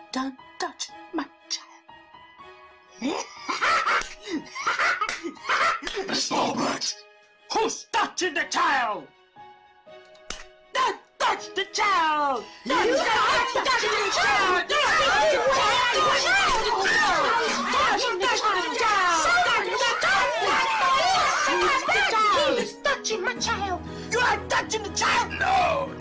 Don't touch my child. Miss Albert! Who's touching the child? Don't touch the child! Don't touch the child! He is touching my child! You are touching the child! No,